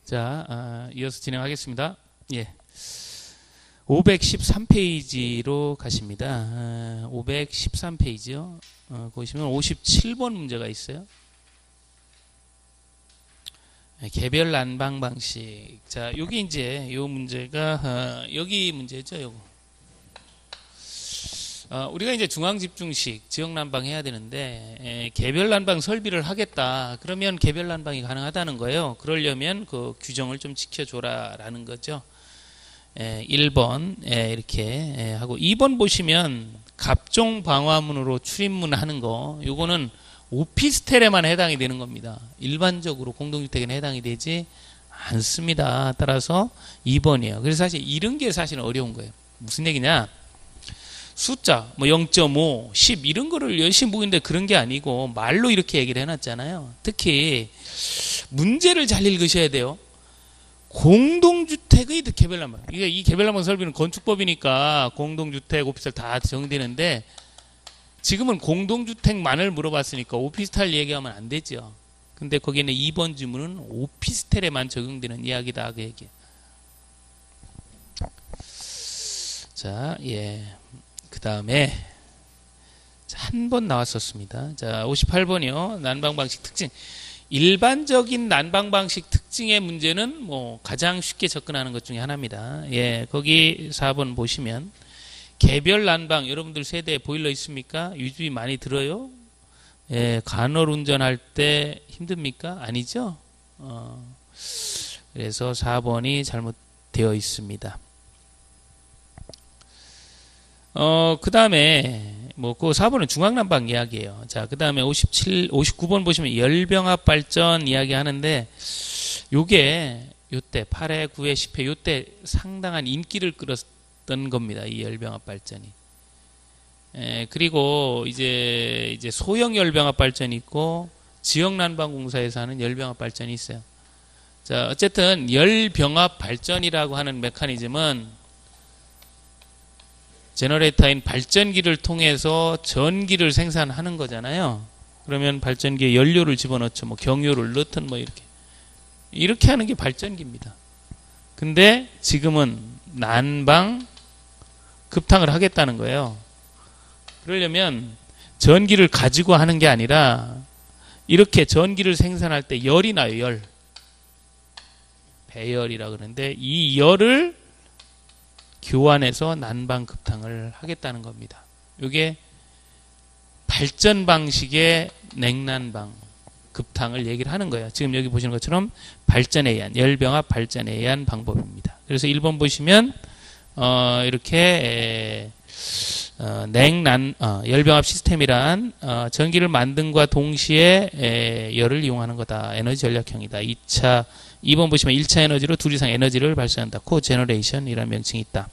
자, 이어서 진행하겠습니다. 예. 513페이지로 가십니다. 513페이지요. 보시면 57번 문제가 있어요. 개별 난방 방식. 자, 여기 이제 요 문제가 여기 문제죠, 요거. 우리가 이제 중앙집중식 지역 난방 해야 되는데 개별 난방 설비를 하겠다. 그러면 개별 난방이 가능하다는 거예요. 그러려면 그 규정을 좀 지켜줘라라는 거죠. 1번 이렇게 하고 2번 보시면 갑종 방화문으로 출입문 하는 거, 요거는 오피스텔에만 해당이 되는 겁니다. 일반적으로 공동주택에는 해당이 되지 않습니다. 따라서 2번이에요. 그래서 사실 이런 게 사실은 어려운 거예요. 무슨 얘기냐? 숫자 뭐 0.5, 10 이런 거를 열심히 보는데 그런 게 아니고 말로 이렇게 얘기를 해놨잖아요. 특히 문제를 잘 읽으셔야 돼요. 공동주택의 개별 난방. 이게 이 개별 난방 설비는 건축법이니까 공동주택, 오피스텔 다 정되는데 지금은 공동주택만을 물어봤으니까 오피스텔 얘기하면 안 되죠. 근데 거기에는 2번 질문은 오피스텔에만 적용되는 이야기다 그 얘기예요. 자, 예. 그 다음에 한 번 나왔었습니다. 자, 58번이요. 난방방식 특징. 일반적인 난방방식 특징의 문제는 뭐 가장 쉽게 접근하는 것 중에 하나입니다. 예, 거기 4번 보시면 개별 난방, 여러분들 세대에 보일러 있습니까? 유지비 많이 들어요? 예, 간헐 운전할 때 힘듭니까? 아니죠? 그래서 4번이 잘못되어 있습니다. 그 다음에, 뭐, 그 4번은 중앙난방 이야기예요. 자, 그 다음에 59번 보시면 열병합 발전 이야기 하는데, 요게, 요때, 8회, 9회, 10회, 요때 상당한 인기를 끌었던 겁니다. 이 열병합 발전이. 그리고 이제 소형 열병합 발전이 있고, 지역난방공사에서 하는 열병합 발전이 있어요. 자, 어쨌든 열병합 발전이라고 하는 메커니즘은 제너레이터인 발전기를 통해서 전기를 생산하는 거잖아요. 그러면 발전기에 연료를 집어넣죠. 뭐 경유를 넣든 뭐 이렇게 하는 게 발전기입니다. 근데 지금은 난방 급탕을 하겠다는 거예요. 그러려면 전기를 가지고 하는 게 아니라 이렇게 전기를 생산할 때 열이 나요. 열. 배열이라 그러는데 이 열을 교환해서 난방 급탕을 하겠다는 겁니다. 이게 발전 방식의 냉난방 급탕을 얘기를 하는 거예요. 지금 여기 보시는 것처럼 발전에 의한 열병합 발전에 의한 방법입니다. 그래서 1번 보시면 이렇게 열병합 시스템이란 전기를 만듦과 동시에 열을 이용하는 거다. 에너지 전략형이다. 2번 보시면 1차 에너지로 둘 이상 에너지를 발생한다. 코제너레이션이라는 명칭이 있다.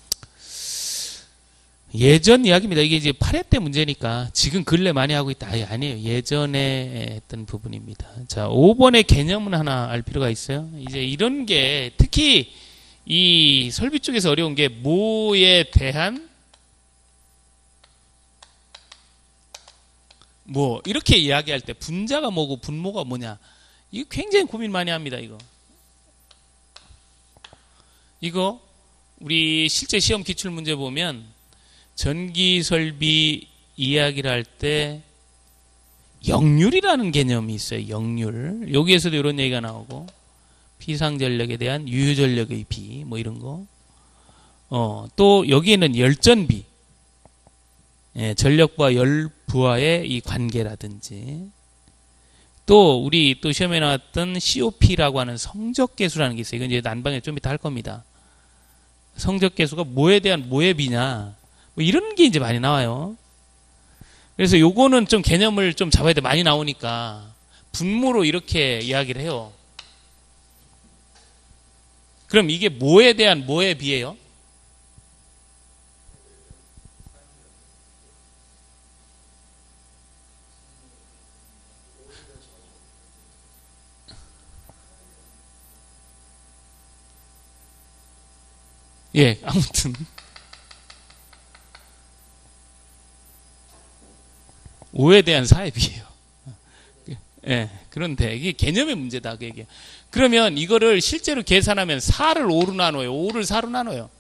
예전 이야기입니다. 이게 이제 8회 때 문제니까 지금 근래 많이 하고 있다. 아니에요. 예전에 했던 부분입니다. 자, 5번의 개념은 하나 알 필요가 있어요. 이제 이런 게 특히 이 설비 쪽에서 어려운 게 뭐에 대한 뭐 이렇게 이야기할 때 분자가 뭐고 분모가 뭐냐. 이거 굉장히 고민 많이 합니다. 이거 우리 실제 시험 기출 문제 보면 전기 설비 이야기를 할 때 역률이라는 개념이 있어요. 역률. 여기에서도 이런 얘기가 나오고 피상전력에 대한 유효전력의 비 뭐 이런 거. 또 여기에는 열전비, 예, 전력부와 열부하의 이 관계라든지 또 우리 또 시험에 나왔던 COP라고 하는 성적계수라는 게 있어요. 이건 이제 난방에 좀 이따 할 겁니다. 성적계수가 뭐에 대한 뭐의 비냐 뭐 이런 게 이제 많이 나와요. 그래서 요거는 좀 개념을 좀 잡아야 돼. 많이 나오니까 분모로 이렇게 이야기를 해요. 그럼 이게 뭐에 대한 뭐에 비해요? 예, 아무튼 5에 대한 4에 비해요. 예, 그런데 이게 개념의 문제다. 그게. 그러면 이거를 실제로 계산하면 4를 5로 나눠요. 5를 4로 나눠요.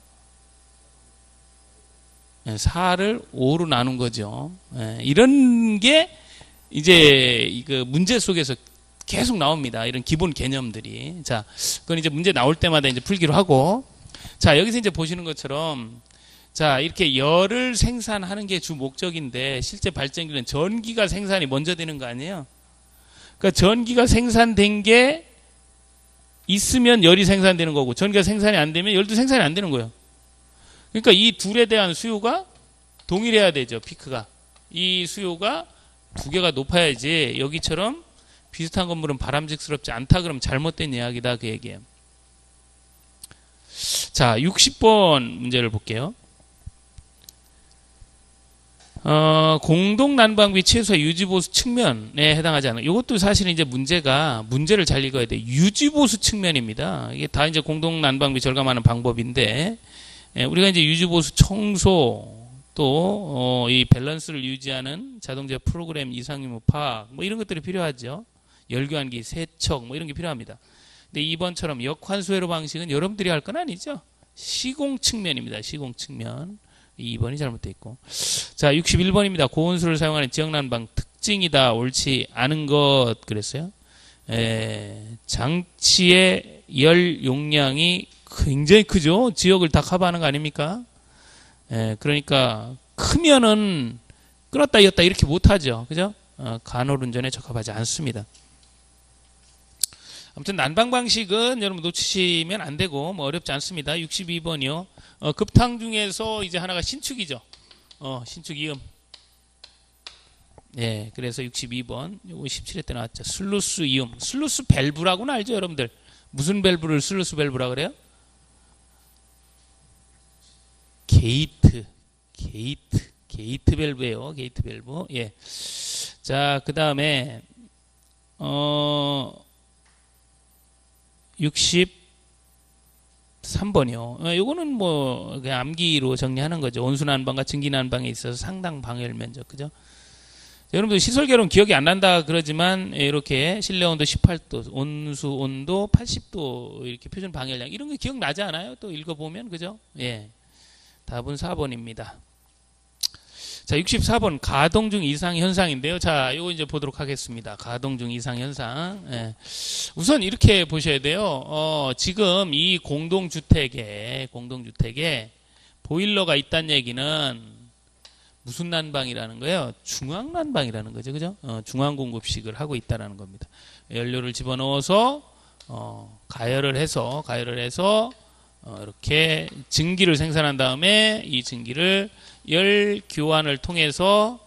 예, 4를 5로 나눈 거죠. 예, 이런 게 이제 그 문제 속에서 계속 나옵니다. 이런 기본 개념들이. 자, 그건 이제 문제 나올 때마다 이제 풀기로 하고. 자, 여기서 이제 보시는 것처럼 자, 이렇게 열을 생산하는 게 주 목적인데 실제 발전기는 전기가 생산이 먼저 되는 거 아니에요? 그러니까 전기가 생산된 게 있으면 열이 생산되는 거고 전기가 생산이 안 되면 열도 생산이 안 되는 거예요. 그러니까 이 둘에 대한 수요가 동일해야 되죠. 피크가. 이 수요가 두 개가 높아야지 여기처럼 비슷한 건물은 바람직스럽지 않다 그러면 잘못된 이야기다 그 얘기예요. 자, 60번 문제를 볼게요. 공동 난방비 최소화 유지보수 측면에 해당하지 않은. 이것도 사실은 이제 문제를 잘 읽어야 돼. 유지보수 측면입니다. 이게 다 이제 공동 난방비 절감하는 방법인데, 우리가 이제 유지보수 청소 또 이 밸런스를 유지하는 자동차 프로그램 이상유무 파악 뭐 이런 것들이 필요하죠. 열교환기, 세척 뭐 이런 게 필요합니다. 근데 2번처럼 역환수회로 방식은 여러분들이 할 건 아니죠. 시공 측면입니다. 시공 측면. 2번이 잘못되어 있고. 자, 61번입니다. 고온수를 사용하는 지역난방 특징이다. 옳지 않은 것 그랬어요. 장치의 열 용량이 굉장히 크죠. 지역을 다 커버하는 거 아닙니까? 그러니까 크면은 끌었다 이었다 이렇게 못하죠. 그죠? 간헐운전에 적합하지 않습니다. 아무튼 난방 방식은 여러분 놓치시면 안 되고 뭐 어렵지 않습니다. 62번이요. 급탕 중에서 이제 하나가 신축이죠. 신축 이음. 예, 그래서 62번. 요거 17회 때 나왔죠. 슬루스 이음. 슬루스 밸브라고는 알죠, 여러분들? 무슨 밸브를 슬루스 밸브라 그래요? 게이트 밸브예요. 게이트 밸브. 예. 자, 그다음에 63번이요. 요거는 뭐 그냥 암기로 정리하는 거죠. 온수난방과 증기난방에 있어서 상당 방열 면적. 그죠? 여러분들 시설 결혼 기억이 안 난다 그러지만 이렇게 실내 온도 18도, 온수 온도 80도 이렇게 표준 방열량 이런 거 기억나지 않아요? 또 읽어보면 그죠? 예. 답은 4번입니다. 자, 64번 가동 중 이상 현상인데요. 자, 이거 이제 보도록 하겠습니다. 가동 중 이상 현상. 예. 우선 이렇게 보셔야 돼요. 지금 이 공동주택에 보일러가 있다는 얘기는 무슨 난방이라는 거예요? 중앙 난방이라는 거죠. 그죠? 중앙 공급식을 하고 있다는 겁니다. 연료를 집어넣어서 가열을 해서 이렇게 증기를 생산한 다음에 이 증기를 열교환을 통해서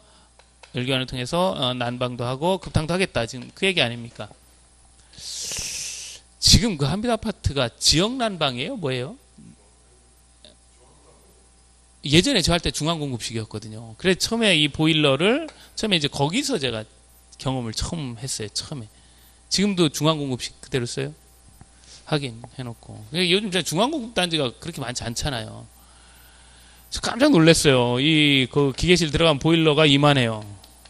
난방도 하고 급탕도 하겠다. 지금 그 얘기 아닙니까? 지금 그 한빛 아파트가 지역 난방이에요? 뭐예요? 예전에 저 할 때 중앙공급식이었거든요. 그래서 처음에 이 보일러를 처음에 이제 거기서 제가 경험을 처음 했어요. 처음에. 지금도 중앙공급식 그대로 써요? 하긴 해놓고. 요즘 중앙공급 단지가 그렇게 많지 않잖아요. 저 깜짝 놀랐어요. 그 기계실 들어간 보일러가 이만해요.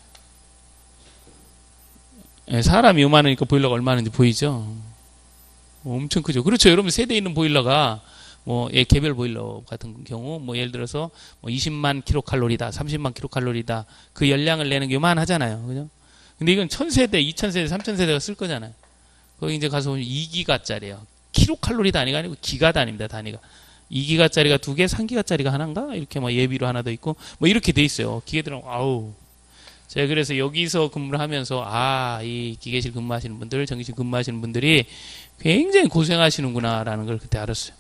사람이 이만하니까 보일러가 얼마나인지 보이죠? 엄청 크죠. 그렇죠. 여러분 세대에 있는 보일러가 개별 보일러 같은 경우 예를 들어서 20만 킬로칼로리다, 30만 킬로칼로리다 그 열량을 내는 게 요만하잖아요. 그죠? 근데 이건 1000세대, 2000세대, 3000세대가 쓸 거잖아요. 거기 이제 가서 보면 2기가짜리예요. 킬로칼로리 단위가 아니고 기가 단위입니다. 단위가. 2기가짜리가 2개, 3기가짜리가 하나인가? 이렇게 예비로 하나 더 있고 이렇게 돼 있어요. 기계들은 아우. 제가 그래서 여기서 근무를 하면서 이 기계실 근무하시는 분들, 전기실 근무하시는 분들이 굉장히 고생하시는구나라는 걸 그때 알았어요.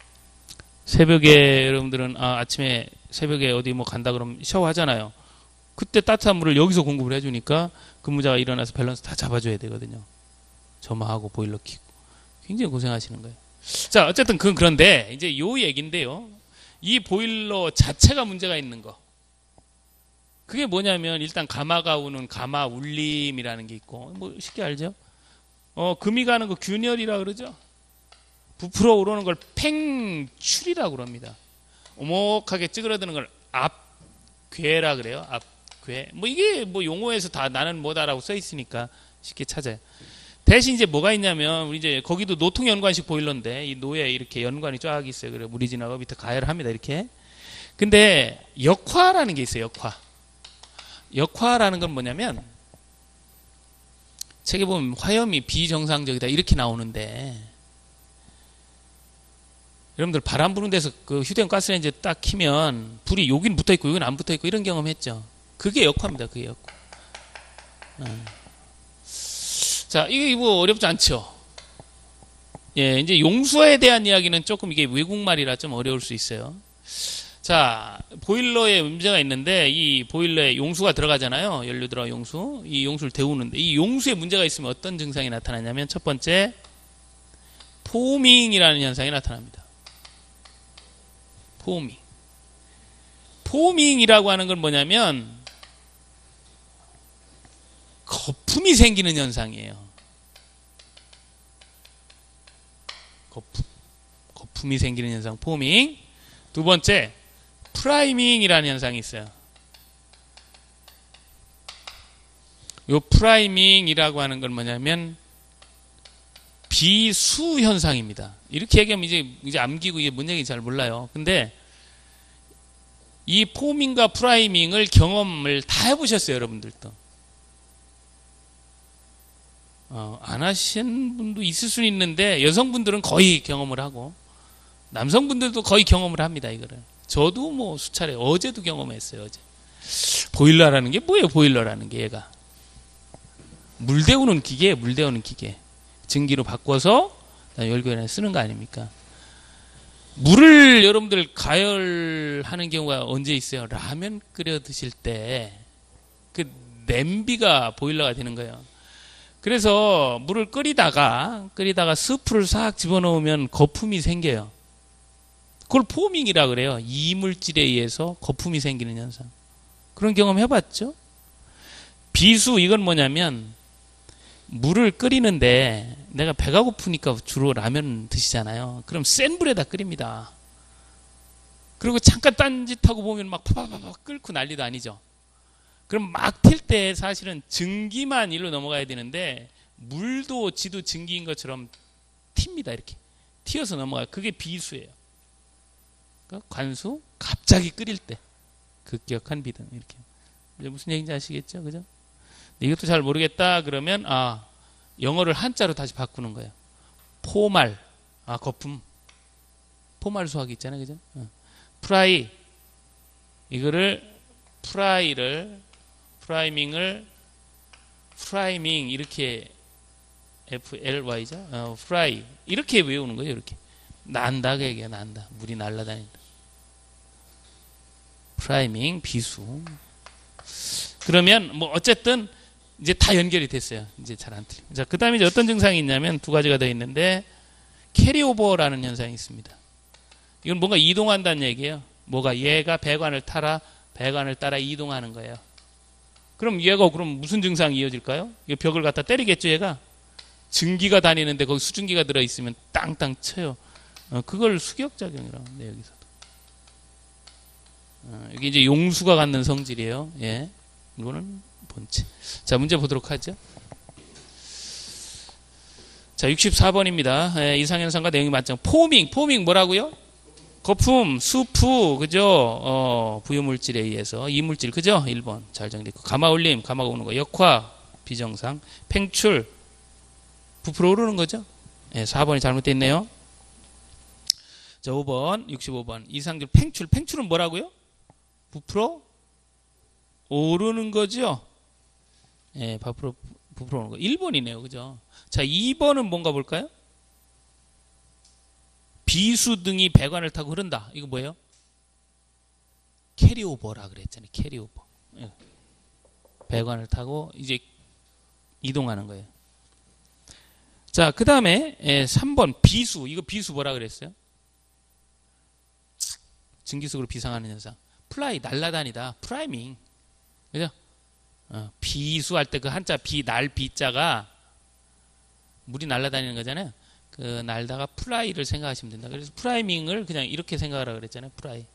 새벽에 여러분들은 아침에 새벽에 어디 간다 그러면 샤워하잖아요. 그때 따뜻한 물을 여기서 공급을 해주니까 근무자가 일어나서 밸런스 다 잡아줘야 되거든요. 점화하고 보일러 켜고 굉장히 고생하시는 거예요. 자, 어쨌든 그런데 이제 요 얘기인데요. 이 보일러 자체가 문제가 있는 거. 그게 뭐냐면 일단 가마가 우는 가마 울림이라는 게 있고 쉽게 알죠? 금이 가는 거 균열이라 그러죠? 부풀어 오르는 걸 팽출이라고 그럽니다. 오목하게 찌그러드는 걸 앞괴라 그래요. 앞괴. 이게 용어에서 다 나는 뭐다라고 써 있으니까 쉽게 찾아요. 대신 이제 뭐가 있냐면 우리 이제 거기도 노통 연관식 보일러인데 이 노에 이렇게 연관이 쫙 있어요. 그래 물이 지나가 밑에 가열을 합니다. 이렇게. 근데 역화라는 게 있어요. 역화. 역화라는 건 뭐냐면 책에 보면 화염이 비정상적이다 이렇게 나오는데 여러분들 바람 부는 데서 그 휴대용 가스레인지 딱 키면 불이 여긴 붙어 있고 여긴 안 붙어 있고 이런 경험 했죠. 그게 역화입니다. 그게 역화. 자, 이게 뭐 어렵지 않죠. 예, 이제 용수에 대한 이야기는 조금 이게 외국말이라 좀 어려울 수 있어요. 자, 보일러에 문제가 있는데 이 보일러에 용수가 들어가잖아요. 연료 들어가 용수. 이 용수를 데우는데 이 용수에 문제가 있으면 어떤 증상이 나타나냐면 첫 번째 포밍이라는 현상이 나타납니다. 포밍. 포밍이라고 하는 건 뭐냐면 거품이 생기는 현상이에요. 거품이 생기는 현상, 포밍. 두 번째, 프라이밍이라는 현상이 있어요. 요 프라이밍이라고 하는 건 뭐냐면 비수 현상입니다. 이렇게 얘기하면 이제 암기고 이게 뭔 얘기인지 잘 몰라요. 근데 이 포밍과 프라이밍을 경험을 다 해보셨어요, 여러분들도. 안 하신 분도 있을 수는 있는데 여성분들은 거의 경험을 하고 남성분들도 거의 경험을 합니다. 이거를 저도 뭐 수차례 어제도 경험했어요. 어제 보일러라는 게 뭐예요? 보일러라는 게 얘가 물 데우는 기계예요. 물 데우는 기계 증기로 바꿔서 열교에 쓰는 거 아닙니까? 물을 여러분들 가열하는 경우가 언제 있어요? 라면 끓여 드실 때 그 냄비가 보일러가 되는 거예요. 그래서 물을 끓이다가 스프를 싹 집어넣으면 거품이 생겨요. 그걸 포밍이라 그래요. 이물질에 의해서 거품이 생기는 현상. 그런 경험 해봤죠? 비수 이건 뭐냐면 물을 끓이는데 내가 배가 고프니까 주로 라면 드시잖아요. 그럼 센 불에다 끓입니다. 그리고 잠깐 딴짓하고 보면 막 파파파파 끓고 난리도 아니죠. 그럼 막 튈 때 사실은 증기만 일로 넘어가야 되는데 물도 지도 증기인 것처럼 튑니다. 이렇게 튀어서 넘어가요. 그게 비수예요. 그러니까 관수 갑자기 끓일 때 급격한 비등 이렇게. 이제 무슨 얘기인지 아시겠죠? 그죠? 이것도 잘 모르겠다 그러면 영어를 한자로 다시 바꾸는 거예요. 포말 거품 포말 수학이 있잖아요. 그죠? 프라이 이거를 프라이밍 이렇게 FLY죠. 프라이 이렇게 외우는 거예요. 이렇게 난다 그 얘기야. 난다. 물이 날아다닌다. 프라이밍 비수. 그러면 뭐 어쨌든 이제 다 연결이 됐어요. 이제 잘 안 틀려. 자, 그다음에 이제 어떤 증상이 있냐면 두 가지가 더 있는데 캐리오버라는 현상이 있습니다. 이건 뭔가 이동한다는 얘기예요. 뭐가 얘가 배관을 따라 이동하는 거예요. 그럼 얘가 무슨 증상이 이어질까요? 이거 벽을 갖다 때리겠죠, 얘가? 증기가 다니는데 거기 수증기가 들어있으면 땅땅 쳐요. 그걸 수격작용이라고 하는데, 여기서도. 여기 이제 용수가 갖는 성질이에요. 예. 이거는 본체. 자, 문제 보도록 하죠. 자, 64번입니다. 예, 이상현상과 내용이 맞죠. 포밍 뭐라고요? 거품, 수프, 그죠? 부유물질에 의해서, 이물질, 그죠? 1번. 잘 정리됐고. 가마올림, 가마가 오는 거. 역화, 비정상. 팽출, 부풀어 오르는 거죠? 예, 4번이 잘못되어 있네요. 자, 5번, 65번. 이상적 팽출은 뭐라고요? 부풀어 오르는 거죠? 예, 부풀어 오는 거. 1번이네요. 그죠? 자, 2번은 뭔가 볼까요? 비수 등이 배관을 타고 흐른다. 이거 뭐예요? 캐리오버라 그랬잖아요. 캐리오버. 예. 배관을 타고 이제 이동하는 거예요. 자, 그 다음에 3번 비수. 이거 비수 뭐라 그랬어요? 증기 속으로 비상하는 현상. 플라이 날라다니다. 프라이밍. 그죠? 비수할 때 그 한자 날 비자가 물이 날라다니는 거잖아요. 그 날다가 플라이를 생각하시면 된다. 그래서 프라이밍을 그냥 이렇게 생각하라 그랬잖아요. 프라이.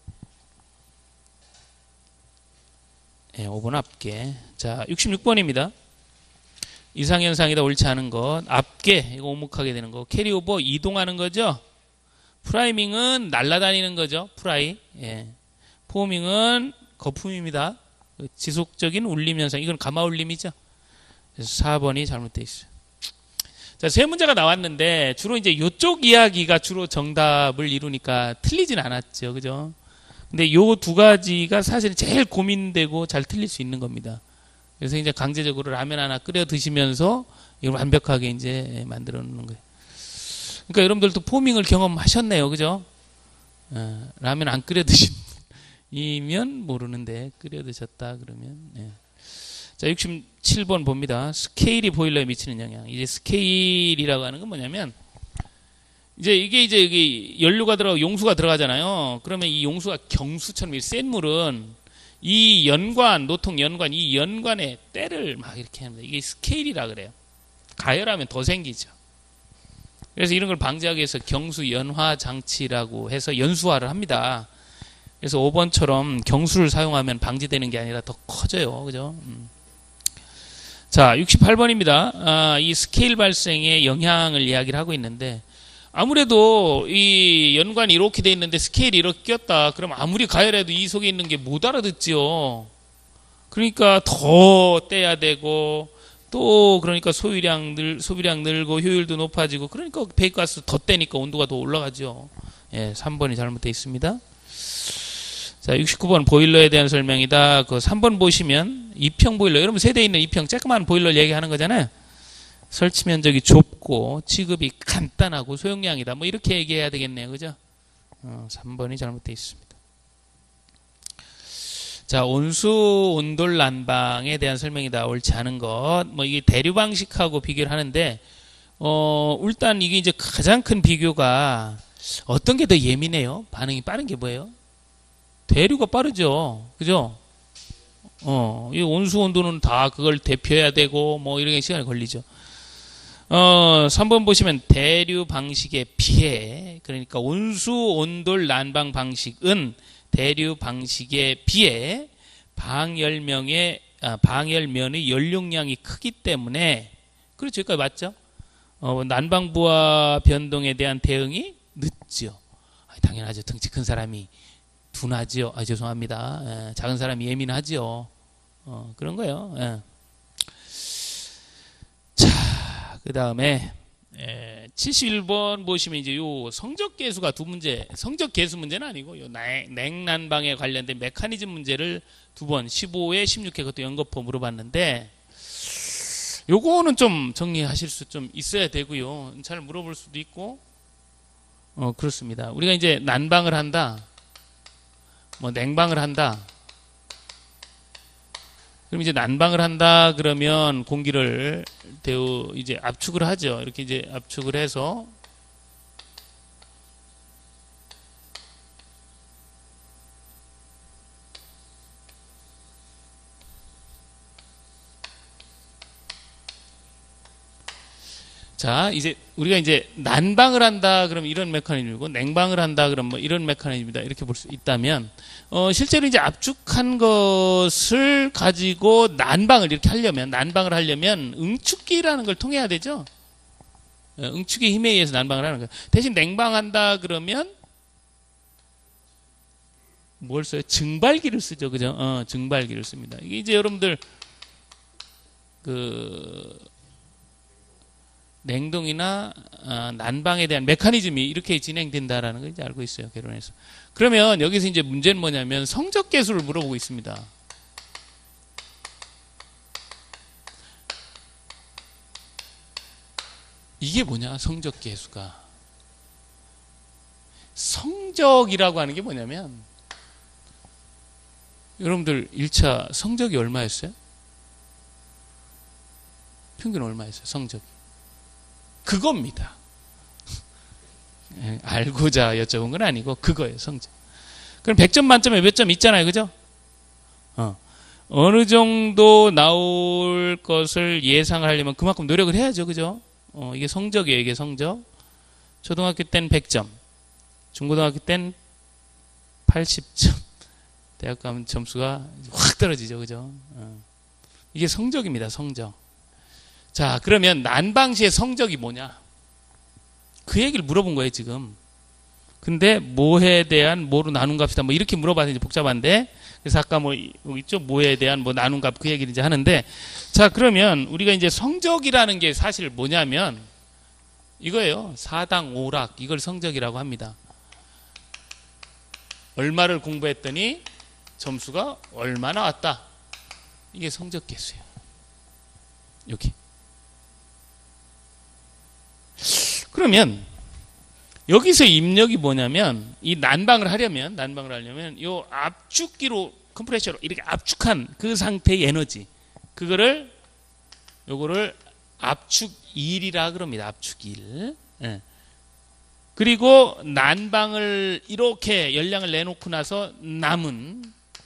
예, 5번 앞게. 자, 66번입니다. 이상현상이다 옳지 않은 것. 앞계 이거 오목하게 되는 거. 캐리오버 이동하는 거죠. 프라이밍은 날아다니는 거죠. 프라이. 예. 포밍은 거품입니다. 지속적인 울림 현상. 이건 가마 울림이죠. 그래서 4번이 잘못되어 있어요. 자, 세 문제가 나왔는데 주로 이제 이쪽 이야기가 주로 정답을 이루니까 틀리진 않았죠. 그죠? 근데 요 두 가지가 사실 제일 고민되고 잘 틀릴 수 있는 겁니다. 그래서 이제 강제적으로 라면 하나 끓여 드시면서 이걸 완벽하게 이제 만들어 놓는 거예요. 그러니까 여러분들도 포밍을 경험하셨네요. 그죠? 라면 안 끓여 드시면 모르는데 끓여 드셨다 그러면. 예. 자, 67번 봅니다. 스케일이 보일러에 미치는 영향. 이제 스케일이라고 하는 건 뭐냐면, 이제 이게 이제 여기 연료가 들어가고 용수가 들어가잖아요. 그러면 이 용수가 경수처럼 센 물은 이 연관, 노통 연관, 이 연관에 때를 막 이렇게 합니다. 이게 스케일이라 그래요. 가열하면 더 생기죠. 그래서 이런 걸 방지하기 위해서 경수 연화 장치라고 해서 연수화를 합니다. 그래서 5번처럼 경수를 사용하면 방지되는 게 아니라 더 커져요. 그죠? 자, 68번입니다. 이 스케일 발생의 영향을 이야기를 하고 있는데, 아무래도 이 연관이 이렇게 돼 있는데 스케일이 이렇게 꼈다. 그럼 아무리 가열해도 이 속에 있는 게 못 알아듣지요. 그러니까 더 떼야 되고, 또 그러니까 소비량 늘고 효율도 높아지고, 그러니까 배기가스 더 떼니까 온도가 더 올라가죠. 예, 3번이 잘못되어 있습니다. 자, 69번 보일러에 대한 설명이다. 그 3번 보시면 이평 보일러, 여러분 세대에 있는 이평 조그만 보일러 얘기하는 거잖아요. 설치 면적이 좁고 취급이 간단하고 소용량이다. 뭐 이렇게 얘기해야 되겠네요. 그죠? 3번이 잘못되어 있습니다. 자, 온수 온돌 난방에 대한 설명이다. 옳지 않은 것. 뭐 이게 대류 방식하고 비교를 하는데, 일단 이게 이제 가장 큰 비교가 어떤 게 더 예민해요? 반응이 빠른 게 뭐예요? 대류가 빠르죠. 그죠? 이 온수 온도는 다 그걸 대표해야 되고, 뭐, 이런 게 시간이 걸리죠. 3번 보시면 대류 방식에 비해, 그러니까 온수 온돌 난방 방식은 대류 방식에 비해 방열면의 연료량이 크기 때문에, 그렇죠. 여기까지 맞죠? 난방부하 변동에 대한 대응이 늦죠. 당연하죠. 덩치 큰 사람이 둔하지요. 죄송합니다. 작은 사람이 예민하지요. 그런 거예요. 자, 그 다음에 71번 보시면 이제 요 성적 계수가 두 문제, 성적 계수 문제는 아니고 요 냉난방에 관련된 메커니즘 문제를 두 번 15회, 16회 그것도 연거푸 물어봤는데, 요거는 좀 정리하실 수 좀 있어야 되고요. 잘 물어볼 수도 있고, 그렇습니다. 우리가 이제 난방을 한다. 뭐 냉방을 한다. 그럼 이제 난방을 한다 그러면 공기를 이제 압축을 하죠. 이렇게 이제 압축을 해서 자, 이제 우리가 이제 난방을 한다 그럼 이런 메커니즘이고, 냉방을 한다 그럼 뭐 이런 메커니즘이다 이렇게 볼 수 있다면, 실제로 이제 압축한 것을 가지고 난방을 하려면 응축기라는 걸 통해야 되죠. 응축의 힘에 의해서 난방을 하는 거예요. 대신 냉방한다 그러면 뭘 써요? 증발기를 쓰죠. 그죠? 증발기를 씁니다. 이게 이제 여러분들 냉동이나 난방에 대한 메커니즘이 이렇게 진행된다라는 걸 이제 알고 있어요. 개론에서. 그러면 여기서 이제 문제는 뭐냐면 성적 계수를 물어보고 있습니다. 이게 뭐냐? 성적 계수가. 성적이라고 하는 게 뭐냐면, 여러분들 1차 성적이 얼마였어요? 평균 얼마였어요? 성적이. 그겁니다. 알고자 여쭤본 건 아니고 그거예요. 성적. 그럼 100점 만점에 몇 점 있잖아요. 그죠? 어느 정도 나올 것을 예상을 하려면 그만큼 노력을 해야죠. 그죠? 이게 성적이에요. 이게 성적. 초등학교 땐 100점. 중고등학교 땐 80점. 대학 가면 점수가 확 떨어지죠. 그죠? 이게 성적입니다. 성적. 자, 그러면 난방시의 성적이 뭐냐? 그 얘기를 물어본 거예요, 지금. 근데 뭐에 대한 뭐로 나눈 값이다. 뭐 이렇게 물어봐서 이제 복잡한데. 그래서 아까 뭐 있죠? 뭐에 대한 뭐 나눈 값 그 얘기를 이제 하는데. 자, 그러면 우리가 이제 성적이라는 게 사실 뭐냐면 이거예요. 4당 5락. 이걸 성적이라고 합니다. 얼마를 공부했더니 점수가 얼마 나왔다. 이게 성적 계수예요. 여기. 그러면 여기서 입력이 뭐냐면 이 난방을 하려면 요 압축기로 컴프레셔로 이렇게 압축한 그 상태의 에너지 그거를 요거를 압축일이라 그럽니다. 압축일. 예. 그리고 난방을 이렇게 열량을 내놓고 나서 남은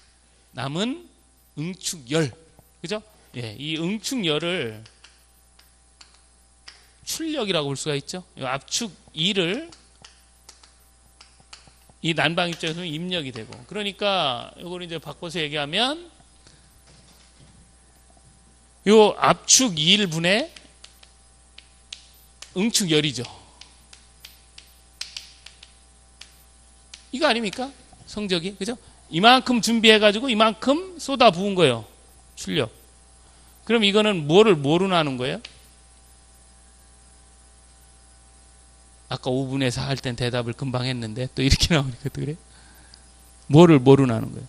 응축열. 그죠? 예, 이 응축열을 출력이라고 볼 수가 있죠. 이 압축일을 이 난방 입장에서는 입력이 되고. 그러니까 이걸 이제 바꿔서 얘기하면 요 압축일분의 응축열이죠. 이거 아닙니까? 성적이. 그죠? 이만큼 준비해가지고 이만큼 쏟아 부은 거예요. 출력. 그럼 이거는 뭐로 나눈 거예요? 아까 5분의 4 할 땐 대답을 금방 했는데 또 이렇게 나오니까 또 그래? 뭐로 나눈 거예요?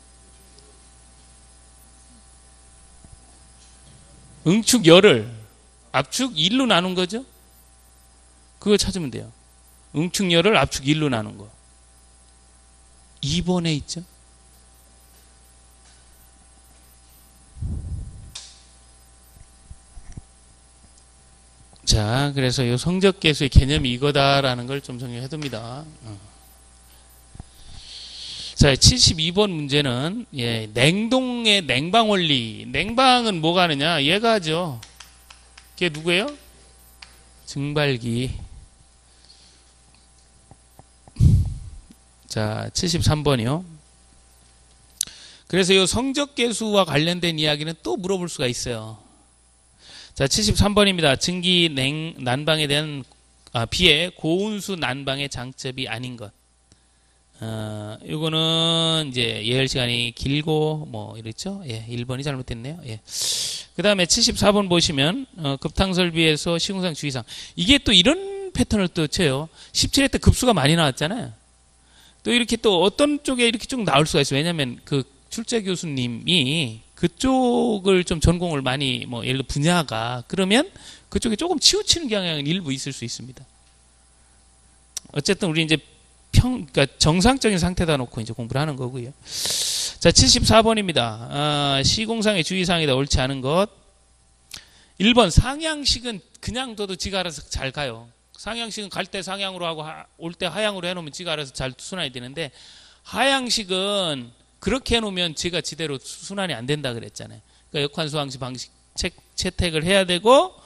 응축열을 압축1로 나눈 거죠? 그거 찾으면 돼요. 응축열을 압축1로 나눈 거. 2번에 있죠? 자, 그래서 이 성적계수의 개념이 이거다라는 걸 좀 정리해 둡니다. 자, 72번 문제는 냉동의 냉방 원리. 냉방은 뭐가 하느냐? 얘가 하죠. 걔 누구예요? 증발기. 자, 73번이요. 그래서 이 성적계수와 관련된 이야기는 또 물어볼 수가 있어요. 자, 73번입니다. 증기 난방에 대한 비해 고온수 난방의 장점이 아닌 것. 요거는 이제 예열 시간이 길고 뭐 이랬죠. 예, 1번이 잘못됐네요. 예. 그다음에 74번 보시면 급탕 설비에서 시공상 주의사항. 이게 또 이런 패턴을 또 쳐요. 17회 때 급수가 많이 나왔잖아요. 또 이렇게 또 어떤 쪽에 이렇게 쭉 나올 수가 있어요. 왜냐하면 그 출제 교수님이 그쪽을 좀 전공을 많이 뭐 예를 들어 분야가 그러면 그쪽에 조금 치우치는 경향은 일부 있을 수 있습니다. 어쨌든 우리 이제 그러니까 정상적인 상태다 놓고 이제 공부를 하는 거고요. 자, 74번입니다. 시공상의 주의사항이다. 옳지 않은 것. 1번 상향식은 그냥 둬도 지가 알아서 잘 가요. 상향식은 갈 때 상향으로 하고 올 때 하향으로 해놓으면 지가 알아서 잘 순환이 되는데 하향식은 그렇게 해놓으면 지가 지대로 순환이 안 된다 그랬잖아요. 그러니까 역환수항식 방식 채택을 해야 되고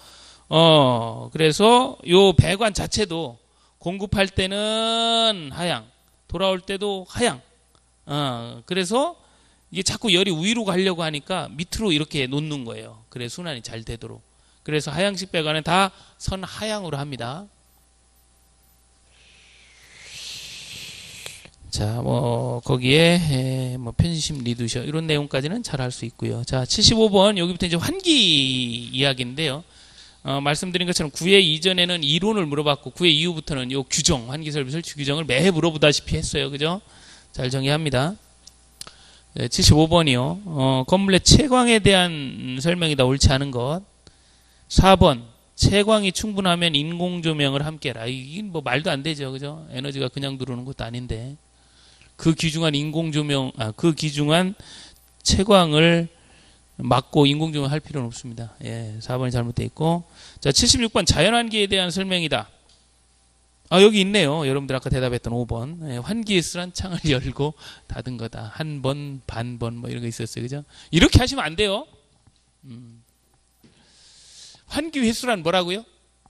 그래서 요 배관 자체도 공급할 때는 하향, 돌아올 때도 하향. 그래서 이게 자꾸 열이 위로 가려고 하니까 밑으로 이렇게 놓는 거예요. 그래 순환이 잘 되도록. 그래서 하향식 배관은 다 선 하향으로 합니다. 자, 뭐 거기에 뭐 편심 리두셔 이런 내용까지는 잘 할 수 있고요. 자, 75번 여기부터 이제 환기 이야기인데요. 말씀드린 것처럼 9회 이전에는 이론을 물어봤고 9회 이후부터는 요 규정, 환기설비 설치 규정을 매해 물어보다시피 했어요. 그죠? 잘 정리합니다. 75번이요. 건물 내 채광에 대한 설명이다. 옳지 않은 것. 4번. 채광이 충분하면 인공조명을 함께 해라. 이게 뭐 말도 안 되죠. 그죠? 에너지가 그냥 들어오는 것도 아닌데. 그 귀중한 그 귀중한 채광을 막고 인공조명 할 필요는 없습니다. 예, 4번이 잘못되어 있고. 자, 76번 자연환기에 대한 설명이다. 여기 있네요. 여러분들 아까 대답했던 5번. 예, 환기 횟수란 창을 열고 닫은 거다. 한 번, 반 번, 뭐 이런 거 있었어요. 그죠? 이렇게 하시면 안 돼요. 환기 횟수란 뭐라고요?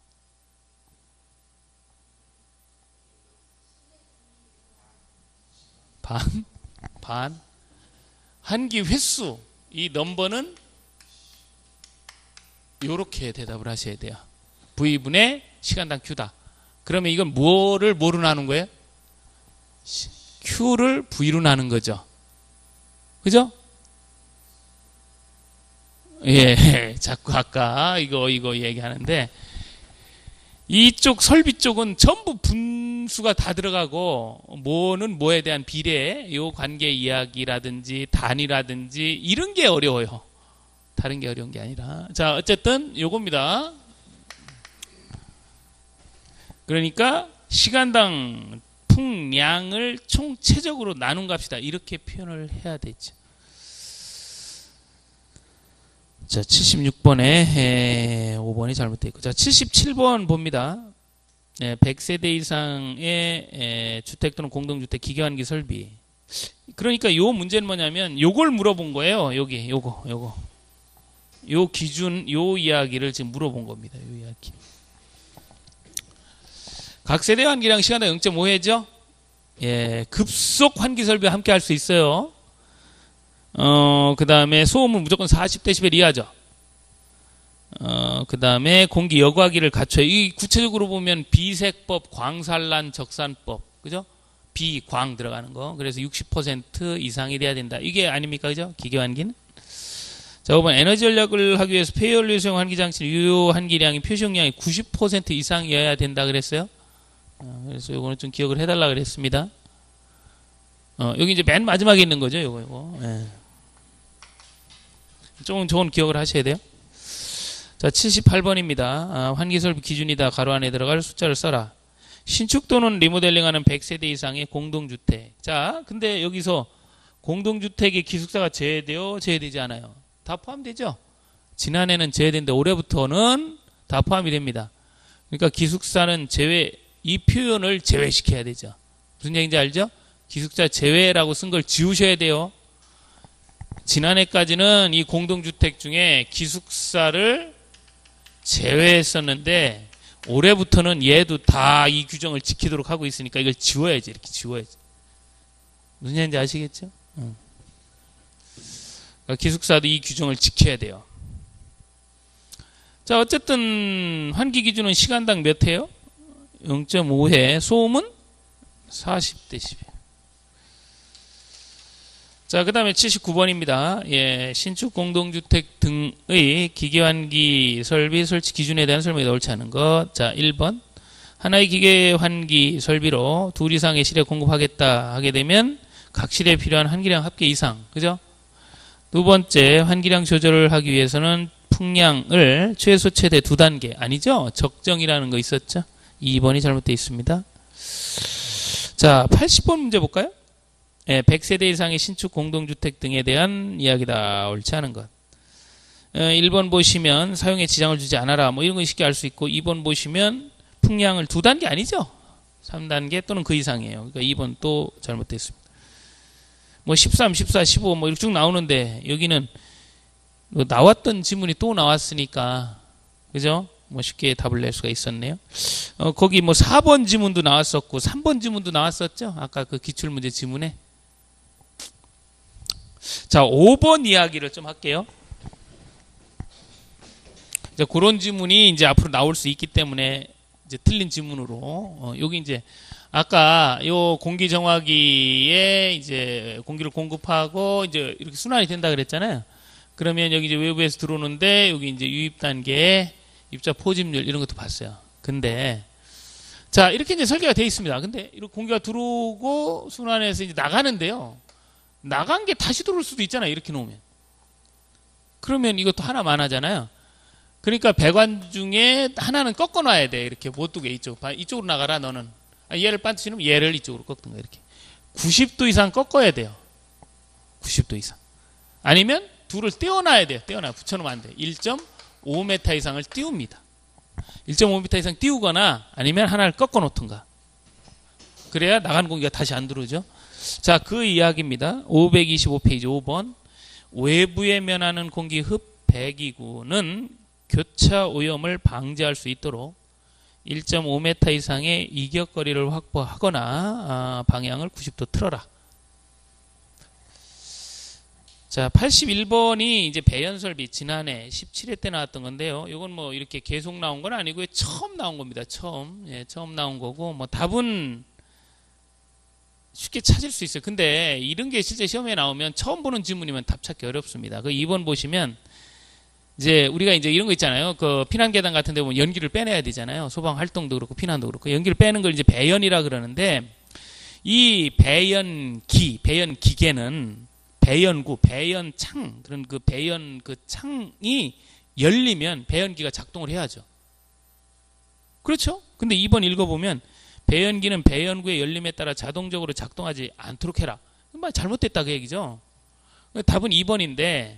반. 환기 횟수. 이 넘버는 요렇게 대답을 하셔야 돼요. V분의 시간당 Q다. 그러면 이건 뭐를 뭐로 나눈 거예요? Q를 V로 나눈 거죠. 그죠? 예, 자꾸 아까 이거 얘기하는데, 이쪽 설비 쪽은 전부 분수가 다 들어가고, 뭐는 뭐에 대한 비례, 요 관계 이야기라든지 단위라든지 이런 게 어려워요. 다른 게 어려운 게 아니라. 자, 어쨌든 요겁니다. 그러니까 시간당 풍량을 총체적으로 나눈 값이다. 이렇게 표현을 해야 되죠. 자, 76번에 5번이 잘못되어 있고. 자, 77번 봅니다. 100세대 이상의 주택 또는 공동주택 기계환기 설비. 그러니까 요 문제는 뭐냐면 요걸 물어본 거예요. 여기 요거. 요 기준, 요 이야기를 지금 물어본 겁니다. 요 이야기. 각 세대 환기량 시간당 0.5회죠? 예, 급속 환기 설비와 함께 할 수 있어요. 그 다음에 소음은 무조건 40dB 이하죠. 그 다음에 공기 여과기를 갖춰요. 이 구체적으로 보면 비색법, 광산란, 적산법, 그죠? 비광 들어가는 거. 그래서 60% 이상이 돼야 된다. 이게 아닙니까, 그죠? 기계환기는. 자, 5번 에너지 전략을 하기 위해서 폐연료용 환기장치 유효 환기량이 표시용량이 90% 이상이어야 된다 그랬어요. 그래서 요거는 좀 기억을 해달라 그랬습니다. 여기 이제 맨 마지막에 있는 거죠, 요거. 예. 조금 좋은 기억을 하셔야 돼요. 자, 78번입니다. 환기설비 기준이다. 가로 안에 들어갈 숫자를 써라. 신축 또는 리모델링하는 100세대 이상의 공동주택. 자, 근데 여기서 공동주택의 기숙사가 제외되지 않아요. 다 포함되죠? 지난해는 제외됐는데 올해부터는 다 포함이 됩니다. 그러니까 기숙사는 제외, 이 표현을 제외시켜야 되죠. 무슨 얘기인지 알죠? 기숙사 제외라고 쓴 걸 지우셔야 돼요. 지난해까지는 이 공동주택 중에 기숙사를 제외했었는데 올해부터는 얘도 다 이 규정을 지키도록 하고 있으니까 이걸 지워야지. 이렇게 지워야지. 무슨 얘기인지 아시겠죠? 그러니까 기숙사도 이 규정을 지켜야 돼요. 자, 어쨌든 환기 기준은 시간당 몇 회요? 0.5회. 소음은 40dB. 자, 그 다음에 79번입니다. 예, 신축 공동주택 등의 기계환기 설비 설치 기준에 대한 설명이 옳지 않은 것. 자, 1번. 하나의 기계환기 설비로 둘 이상의 실에 공급하겠다 하게 되면 각 실에 필요한 환기량 합계 이상. 그죠? 두 번째, 환기량 조절을 하기 위해서는 풍량을 최소 최대 2단계. 아니죠? 적정이라는 거 있었죠? 2번이 잘못되어 있습니다. 자, 80번 문제 볼까요? 100세대 이상의 신축 공동주택 등에 대한 이야기다. 옳지 않은 것. 1번 보시면 사용에 지장을 주지 않아라. 뭐 이런 거 쉽게 알 수 있고 2번 보시면 풍량을 2단계 아니죠? 3단계 또는 그 이상이에요. 그러니까 2번 또 잘못됐습니다. 뭐 13, 14, 15 뭐 이렇게 쭉 나오는데 여기는 나왔던 지문이 또 나왔으니까 그죠? 뭐 쉽게 답을 낼 수가 있었네요. 거기 뭐 4번 지문도 나왔었고 3번 지문도 나왔었죠? 아까 그 기출문제 지문에. 자, 5번 이야기를 좀 할게요. 이제 그런 지문이 이제 앞으로 나올 수 있기 때문에 이제 틀린 지문으로 여기 이제 아까 요 공기 정화기에 이제 공기를 공급하고 이제 이렇게 순환이 된다 그랬잖아요. 그러면 여기 이제 외부에서 들어오는데 여기 이제 유입 단계에 입자 포집률 이런 것도 봤어요. 근데 자, 이렇게 이제 설계가 되어 있습니다. 근데 이렇게 공기가 들어오고 순환해서 이제 나가는데요. 나간 게 다시 들어올 수도 있잖아요. 이렇게 놓으면. 그러면 이것도 하나만 하잖아요. 그러니까 배관 중에 하나는 꺾어 놔야 돼. 이렇게 못 두게 이쪽으로 나가라 너는. 얘를 반드시면 얘를 이쪽으로 꺾든가 이렇게. 90도 이상 꺾어야 돼요. 90도 이상. 아니면 둘을 떼어놔야 돼요. 붙여놓으면 안 돼. 1.5m 이상을 띄웁니다. 1.5m 이상 띄우거나 아니면 하나를 꺾어 놓든가. 그래야 나가는 공기가 다시 안 들어오죠. 자, 그 이야기입니다. 525페이지 5번. 외부에 면하는 공기 흡 배기구는 교차 오염을 방지할 수 있도록 1.5m 이상의 이격거리를 확보하거나 방향을 90도 틀어라. 자, 81번이 이제 배연설비 지난해 17회 때 나왔던 건데요. 이건 뭐 이렇게 계속 나온 건 아니고요. 처음 나온 겁니다. 처음. 예, 처음 나온 거고 뭐 답은 쉽게 찾을 수 있어요. 근데 이런 게 실제 시험에 나오면 처음 보는 지문이면 답 찾기 어렵습니다. 그 2번 보시면 이제 우리가 이제 이런 거 있잖아요. 그 피난 계단 같은 데 보면 연기를 빼내야 되잖아요. 소방 활동도 그렇고 피난도 그렇고 연기를 빼는 걸 이제 배연이라 그러는데 이 배연기계는 배연구, 배연창 그런 그 배연 그 창이 열리면 배연기가 작동을 해야죠. 그렇죠? 근데 2번 읽어보면 배연기는 배연구의 열림에 따라 자동적으로 작동하지 않도록 해라. 말 잘못됐다 그 얘기죠. 답은 2번인데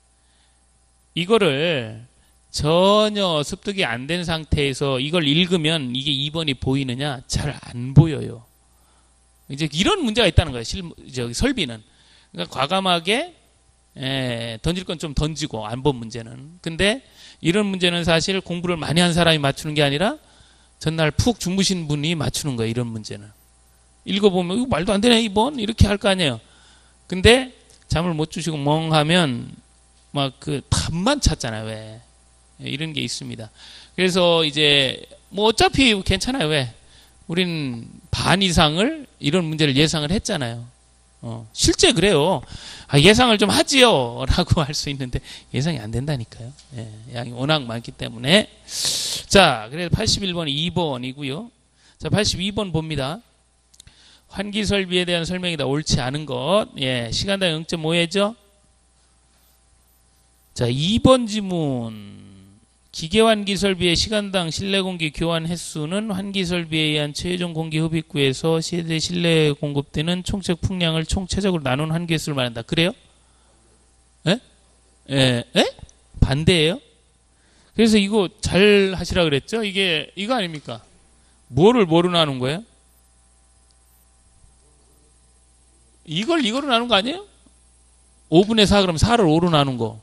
이거를 전혀 습득이 안 된 상태에서 이걸 읽으면 이게 2번이 보이느냐? 잘 안 보여요. 이제 이런 문제가 있다는 거예요. 설비는. 그러니까 과감하게 던질 건 좀 던지고 안 본 문제는. 근데 이런 문제는 사실 공부를 많이 한 사람이 맞추는 게 아니라 전날 푹 주무신 분이 맞추는 거예요. 이런 문제는. 읽어보면 이거 말도 안 되네 2번 이렇게 할 거 아니에요. 근데 잠을 못 주시고 멍하면 막 그 답만 찾잖아요. 왜? 이런 게 있습니다. 그래서 이제 뭐 어차피 괜찮아요. 왜? 우린 반 이상을 이런 문제를 예상을 했잖아요. 실제 그래요. 예상을 좀 하지요 라고 할 수 있는데 예상이 안 된다니까요. 예, 양이 워낙 많기 때문에. 자, 그래서 81번이 2번이고요. 자, 82번 봅니다. 환기 설비에 대한 설명이다. 옳지 않은 것. 예, 시간당 0.5회죠. 자, 2번 지문. 기계 환기 설비의 시간당 실내 공기 교환 횟수는 환기 설비에 의한 최종 공기 흡입구에서 세대 실내에 공급되는 총책 풍량을 총체적으로 나눈 환기 횟수를 말한다. 그래요? 예? 예? 예? 반대예요? 그래서 이거 잘 하시라 그랬죠? 이거 아닙니까? 뭐로 나눈 거예요? 이거로 나눈 거 아니에요? 5분의 4 그럼 4를 5로 나눈 거.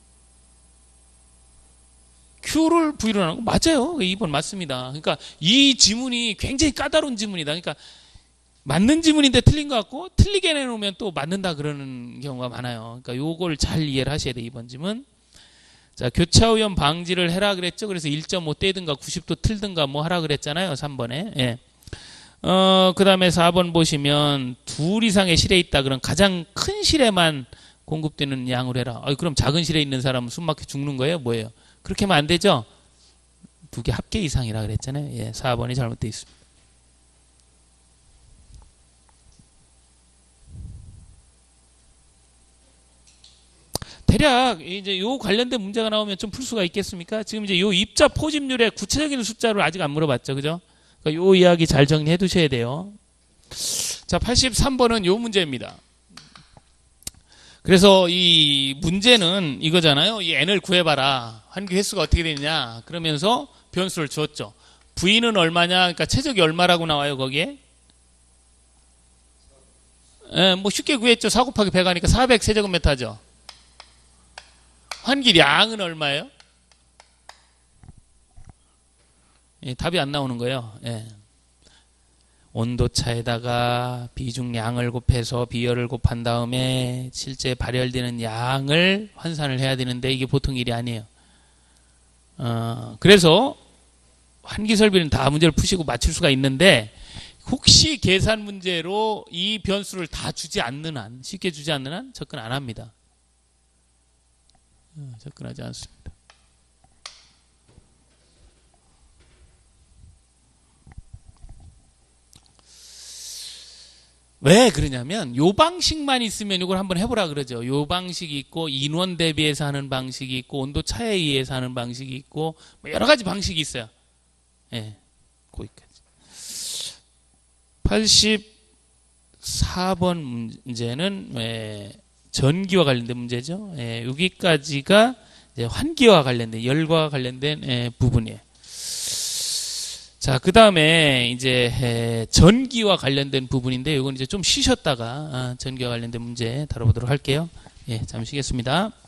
Q를 V로 나눈 거 맞아요. 2번 맞습니다. 그러니까 이 지문이 굉장히 까다로운 지문이다. 그러니까 맞는 지문인데 틀린 것 같고 틀리게 내놓으면 또 맞는다 그러는 경우가 많아요. 그러니까 요걸 잘 이해를 하셔야 돼요. 2번 지문. 자, 교차오염 방지를 해라 그랬죠. 그래서 1.5 떼든가 90도 틀든가 뭐 하라 그랬잖아요. 3번에. 예. 그 다음에 4번 보시면 둘 이상의 실에 있다. 그럼 가장 큰 실에만 공급되는 양으로 해라. 그럼 작은 실에 있는 사람은 숨 막혀 죽는 거예요? 뭐예요? 그렇게 하면 안 되죠? 2개 합계 이상이라 그랬잖아요. 예, 4번이 잘못되어 있습니다. 대략 이제 요 관련된 문제가 나오면 좀 풀 수가 있겠습니까? 지금 이제 요 입자 포집률의 구체적인 숫자를 아직 안 물어봤죠. 그죠? 그러니까 요 이야기 잘 정리해 두셔야 돼요. 자, 83번은 요 문제입니다. 그래서 이 문제는 이거잖아요. 이 n을 구해봐라. 환기 횟수가 어떻게 되느냐. 그러면서 변수를 줬죠. V는 얼마냐. 그러니까 최적이 얼마라고 나와요. 거기에. 예, 뭐 쉽게 구했죠. 4 곱하기 100 하니까 400 세제곱미터죠. 환기량은 얼마예요? 예, 답이 안 나오는 거예요. 예. 온도차에다가 비중량을 곱해서 비열을 곱한 다음에 실제 발열되는 양을 환산을 해야 되는데 이게 보통 일이 아니에요. 그래서 환기설비는 다 문제를 푸시고 맞출 수가 있는데 혹시 계산 문제로 이 변수를 다 주지 않는 한, 쉽게 주지 않는 한 접근 안 합니다. 접근하지 않습니다. 왜 그러냐면 요 방식만 있으면 이걸 한번 해보라 그러죠. 요 방식이 있고 인원 대비해서 하는 방식이 있고 온도 차에 의해서 하는 방식이 있고 뭐 여러 가지 방식이 있어요. 예, 거기까지. 84번 문제는 전기와 관련된 문제죠. 여기까지가 이제 환기와 관련된 열과 관련된 부분이에요. 자, 그 다음에 이제 전기와 관련된 부분인데 이건 이제 좀 쉬셨다가 전기와 관련된 문제 다뤄보도록 할게요. 예, 잠시 쉬겠습니다.